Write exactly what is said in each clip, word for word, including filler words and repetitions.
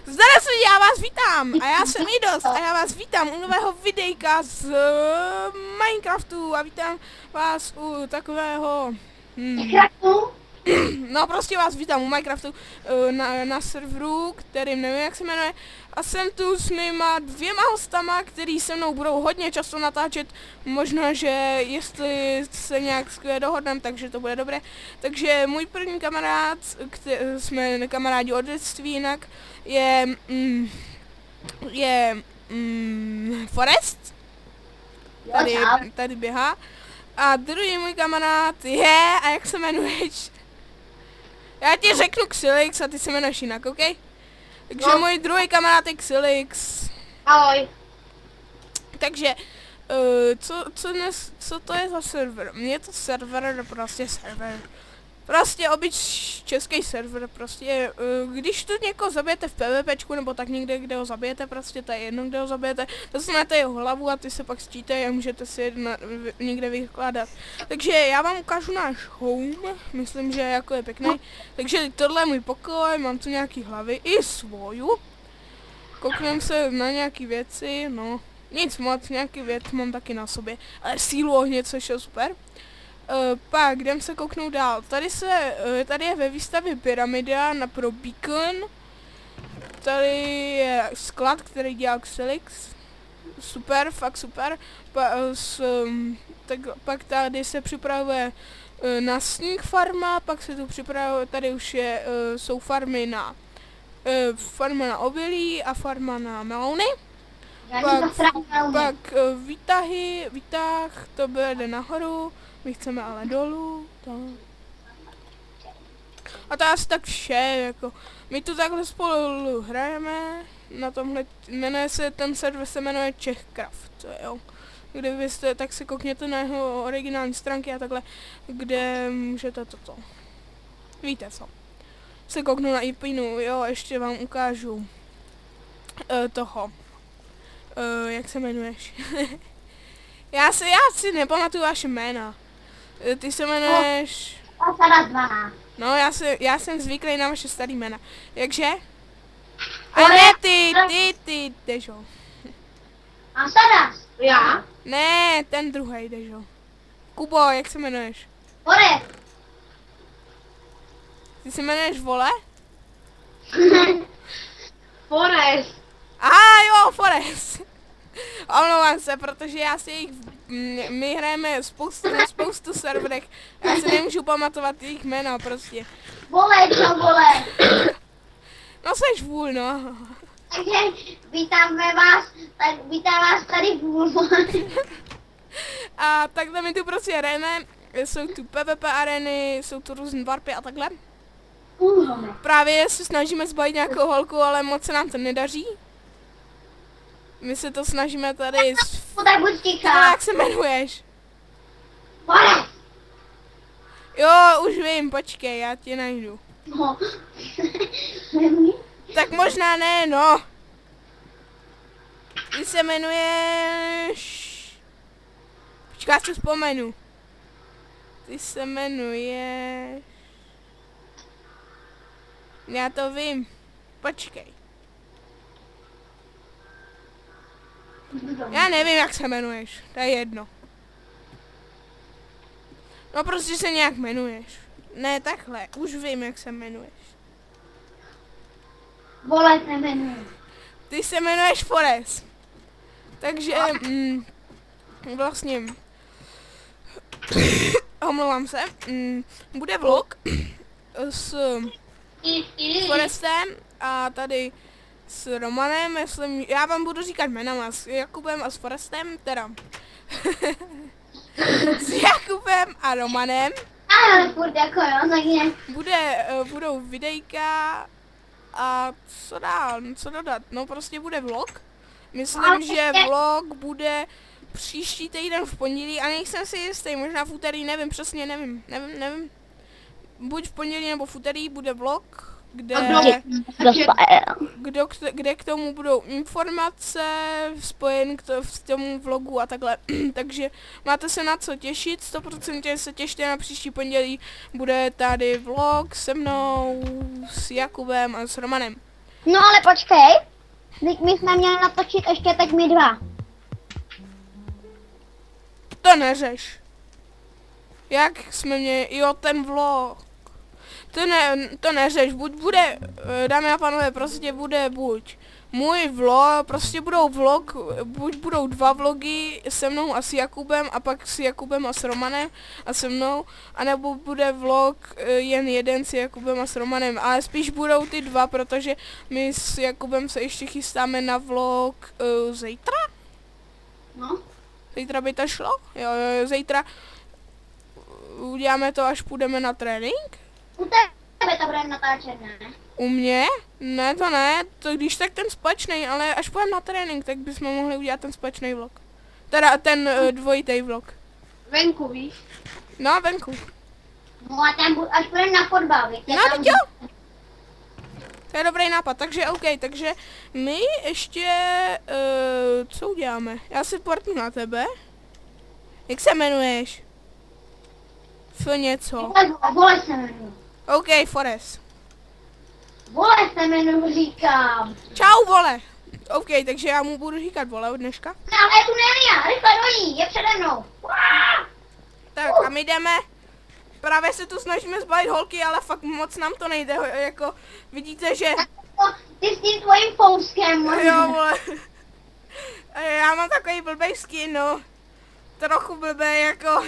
Zdravím se, já vás vítám a já jsem Idos a já vás vítám u nového videjka z uh, Minecraftu a vítám vás u takového... Hmm, no prostě vás vítám u Minecraftu uh, na, na serveru, kterým nevím jak se jmenuje a jsem tu s mýma dvěma hostama, který se mnou budou hodně často natáčet, možná, že jestli se nějak skvěle dohodneme, takže to bude dobré. Takže můj první kamarád, který, jsme kamarádi od dětství jinak, je, mm, je mm, Forest, tady, tady běhá, a druhý můj kamarád je, a jak se jmenuješ? Já ti řeknu Xilix a ty se jmenuješ jinak, OK? Takže no. Můj druhý kamarád je Xilix. Ahoj. Takže, uh, co, co, dnes, co to je za server? Je to server, prostě server. Prostě obyč český server, prostě, uh, když tu někoho zabijete v PvPčku, nebo tak někde, kde ho zabijete, prostě to je jedno, kde ho zabijete, dostanete jeho hlavu a ty se pak sčíte a můžete si jedna, v, někde vykládat. Takže já vám ukážu náš home, myslím, že jako je pěkný. Takže tohle je můj pokoj, mám tu nějaký hlavy, i svoju. Koukneme se na nějaký věci, no, nic moc, nějaký věc mám taky na sobě, ale sílu ohně, což je super. Uh, pak jdem se kouknout dál. Tady se, uh, tady je ve výstavě pyramida na pro beacon. Tady je sklad, který dělal Xilix. Super, fakt super. Pa, uh, s, um, tak, pak tady se připravuje uh, na sníh farma, pak se tu připravuje, tady už je, uh, jsou farmy na uh, farma na obilí a farma na melouny. Pak, pak uh, výtahy, výtah, to bude nahoru. My chceme ale dolů, to. A to je asi tak vše, jako, my tu takhle spolu hrajeme, na tomhle, jmenuje se, ten server se jmenuje Czechcraft, jo. Kdybyste, tak si koukněte na jeho originální stránky a takhle, kde můžete toto. Víte co. Se kouknu na IPinu, jo, ještě vám ukážu uh, toho, uh, jak se jmenuješ. já, si, já si nepamatuju vaše jména. Ty se jmenuješ... No, já, se, já jsem zvyklý na vaše starý jména. Jakže? A ne ty, ty, ty, Dežo. A Sadas, já? Ne, ten druhý, Dežo. Kubo, jak se jmenuješ? Vole. Ty se jmenuješ Vole? Forest. Aha, jo, Forest. Omlouvám se, protože já si jich, my hrajeme spoustu, na spoustu serverech, já si nemůžu pamatovat jejich jména prostě. Vole, čo vole? No seš vůl, no. Takže vítáme vás, tak vítám vás tady vůl. A takhle my tu prostě hrajeme, jsou tu PvP areny, jsou tu různé warpy a takhle. Právě se snažíme zbavit nějakou holku, ale moc se nám to nedaří. My se to snažíme tady s... Tak buď tichá. Jak se jmenuješ? Vole. Jo, už vím, počkej, já tě najdu. No. Tak možná ne, no. Ty se jmenuješ... Počkej, já si vzpomenu. Ty se jmenuješ... Já to vím. Počkej. Já nevím, jak se jmenuješ, to je jedno. No prostě se nějak jmenuješ. Ne, takhle, už vím, jak se jmenuješ. Vole se jmenuje. Ty se jmenuješ Forest. Takže, mm, vlastně, omlouvám se, mm, bude vlog s Forestem a tady s Romanem, myslím, já vám budu říkat jménama, s Jakubem a s Forestem, teda. S Jakubem a Romanem. Ale furt jako jo, tak je. Bude, uh, budou videjka a co dál, co dodat, no prostě bude vlog. Myslím, že vlog bude příští týden v pondělí a nejsem si jistý, možná v úterý, nevím, přesně nevím, nevím, nevím. Buď v pondělí nebo v úterý bude vlog, kde, kdo, kde k tomu budou informace spojen k to, v tomu vlogu a takhle. Takže máte se na co těšit, sto procent se těšte na příští pondělí, bude tady vlog se mnou, s Jakubem a s Romanem. No ale počkej, teď my jsme měli natočit ještě teď my dva. To neřeš. Jak jsme měli, jo, ten vlog. To, ne, to neřeš, buď bude, dámy a pánové, prostě bude buď můj vlog, prostě budou vlog, buď budou dva vlogy se mnou a s Jakubem a pak s Jakubem a s Romanem a se mnou, anebo bude vlog jen jeden s Jakubem a s Romanem, ale spíš budou ty dva, protože my s Jakubem se ještě chystáme na vlog uh, zítra? No. Zítra by to šlo? Jo, jo, zítra uděláme to, až půjdeme na trénink. U tebe to budeme natáčet, ne? U mě? Ne, to ne, to když tak ten společný, ale až půjdeme na trénink, tak bychom mohli udělat ten společný vlog. Teda ten uh, dvojitý vlog. Venku, víš? No, venku. No a tam, až půjdeme na fotbal, víte? No, tam... teď jo. To je dobrý nápad, takže OK, takže my ještě, uh, co uděláme? Já si portnu na tebe. Jak se jmenuješ? Co něco? Vole, vole se jmenuji. OK, Forest. Vole se jmenuji, říkám. Čau, vole. OK, takže já mu budu říkat vole od dneška. No, ale tu není já, rychle do ní, je přede mnou. Uá! Tak a my jdeme. Právě se tu snažíme zbavit holky, ale fakt moc nám to nejde, jako vidíte, že... Ty s tím tvojím fouskem. Jo, vole. Já mám takový blbej skin, no. Trochu blbej, jako.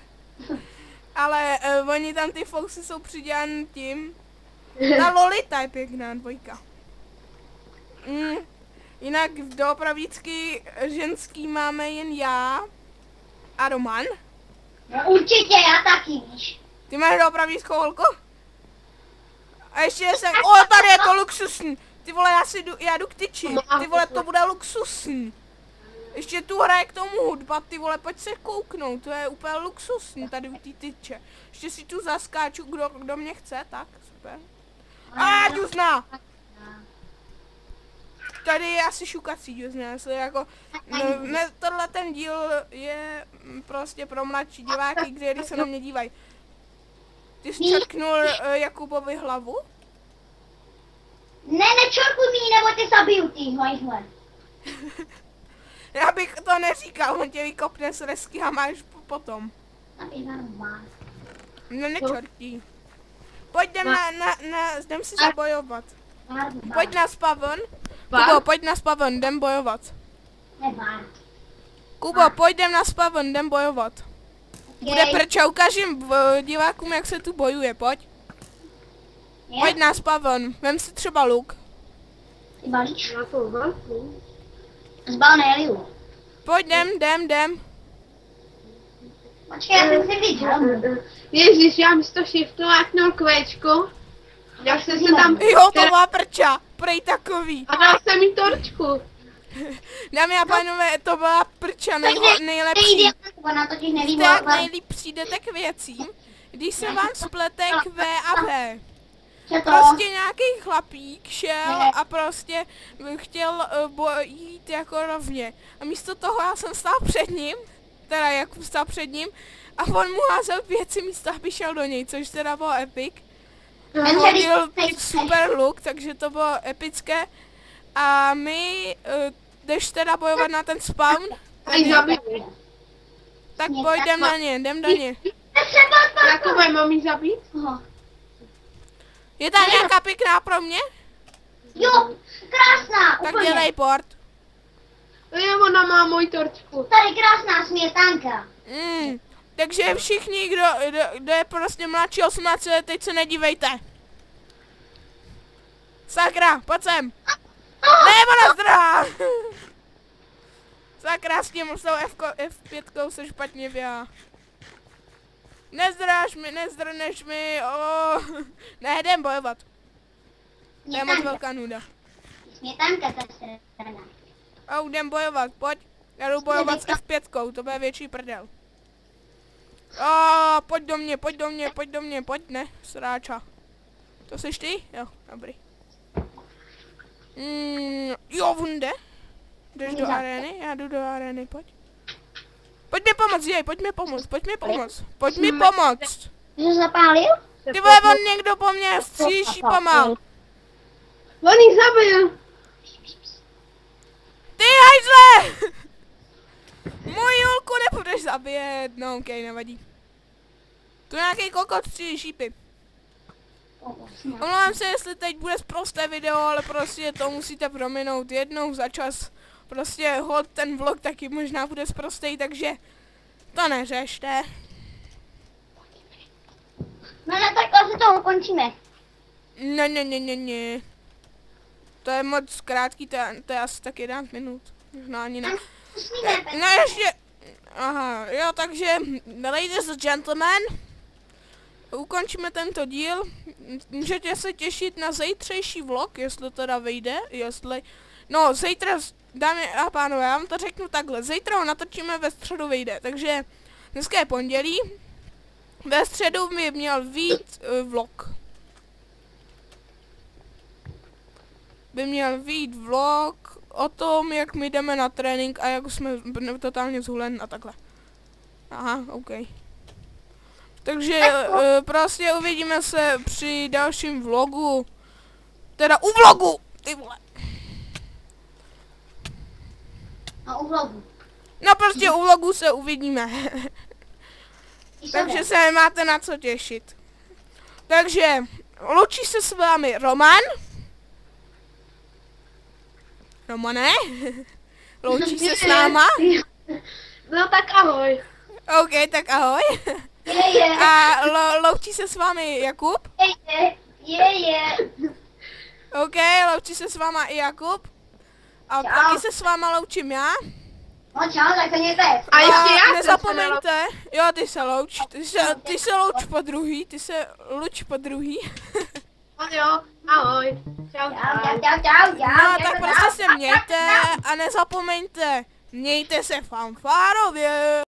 Ale uh, oni tam ty fousy jsou přidělaný tím. Ta Lolita je pěkná dvojka. Mm. Jinak doopravdicky ženský máme jen já a Roman. No, určitě, já taky, víš. Ty máš doopravdickou holku? A ještě jsem, o, tady je to luxusní. Ty vole, já si jdu, já jdu k tyči. Ty vole, to bude luxusní. Ještě tu hraje k tomu hudba, ty vole, pojď se kouknout, to je úplně luxusní tady u té tyče. Ještě si tu zaskáču, kdo, kdo mě chce, tak, super. A džuzna! Tady je asi šukací džuzna, jestli jako, no, ne, tohle ten díl je prostě pro mladší diváky, kteří se na mě dívají. Ty jsi čerknul uh, Jakubovi hlavu? Ne, nečorkuj mi, nebo ty zabiju ty, hojhle. Já bych to neříkal, on tě vykopne z resky a máš potom. No nečortí. Pojď jdem na, na, na, jdem si zabojovat. Pojď na spavon. Kubo, pojď na spavon, jdem bojovat. Kubo, pojď jdem na spavon, jdem bojovat. Bude prča, ukážím divákům, jak se tu bojuje, pojď. Pojď na spavon, vem si třeba luk. Ty balíš? Zbal nejliu. Pojď jdem, jdem, jdem. Počkej, já jsem si viděl. Ježíš, já místo shiftu láknul kvéčko. Já jsem se tam... Jo, to má prča, prej takový. A dal jsem jí torčku. Dámy a pánové, to byla prča nejho, nejlepší. Víte, jak nejlíp přijdete k věcím, když se vám splete Q a V. Prostě nějaký chlapík šel a prostě chtěl uh, jít jako rovně. A místo toho já jsem stál před ním, teda Jakub stál před ním, a on mu házel věci místo, aby šel do něj, což teda bylo epic. Hodil super look, takže to bylo epické. A my, uh, jdeš teda bojovat na ten spawn? Tak pojďem na ně, jdem do ně. Jakube, mám jí zabít? Je tam nějaká pěkná pro mě? Jo, krásná, tak úplně. dělej port. Jo, ona má můj torčku. Tady krásná smětanka. Mm, takže všichni, kdo, kdo, kdo je prostě mladší osmnáct let, teď se nedívejte. Sakra, pojď sem. Ne, ona zdrhá. Sakra, s tím s tou F pět se špatně běhá. Nezdráš mi, nezdrneš mi, oh. Ne, jdem bojovat. To je moc velká nuda. Smětanka ta strana. Oh, jdem bojovat, pojď. Já jdu bojovat s F pět, to bude větší prdel. Oh, pojď do mě, pojď do mě, pojď do mě, pojď, ne, sráča. To jsi ty? Jo, dobrý. Mm, jo, vunde. Jdeš do arény? Já jdu do arény, pojď. Pojď mi pomoct, jej, pojď mi pomoct, pojď mi pomoct, pojď mi pomoct. Jsi zapálil? Ty vole, on někdo po mně střílí pomal. On jich zabil. Ty hajzle! Moji Julku nebudeš zabít. No okej, okay, nevadí. Tu nějaký kokot tři šípy. Omlouvám se, jestli teď bude prosté video, ale prostě to musíte prominout jednou za čas. Prostě hod ten vlog taky možná bude sprostej, takže to neřešte. No ne, tak asi to ukončíme. Ne, ne, ne, ne, ne. To je moc krátký, to je, to je asi tak jedenáct minut. No ani ne. No ještě, aha, jo, takže, ladies and gentlemen, ukončíme tento díl. Můžete se těšit na zítřejší vlog, jestli teda vyjde, jestli, no zítra, dámy a pánové, já vám to řeknu takhle, zítra ho natočíme, ve středu vyjde, takže dneska je pondělí, ve středu by měl vyjít uh, vlog. By měl vyjít vlog o tom, jak my jdeme na trénink a jak jsme totálně zhulen a takhle. Aha, OK. Takže uh, prostě uvidíme se při dalším vlogu. Teda u vlogu! Ty vole. No u vlogu. No prostě u vlogu se uvidíme. Takže se máte na co těšit. Takže loučí se s vámi Roman. Romane? Loučí se s náma? No tak ahoj. OK, tak ahoj. Je, je. A lo, loučí se s vámi Jakub? Je, je. Je, je. OK, loučí se s váma i Jakub. A Čau. taky se s váma loučím já. No čau, tak to mějte. A ještě já jsem se nezapomeňte, jo, ty se louč, ty se, ty se louč po druhý, ty se luč po druhý. No jo, ahoj. Čau, Čau, čau. čau, čau, čau, čau. No tak prostě se mějte a nezapomeňte, mějte se fanfárově.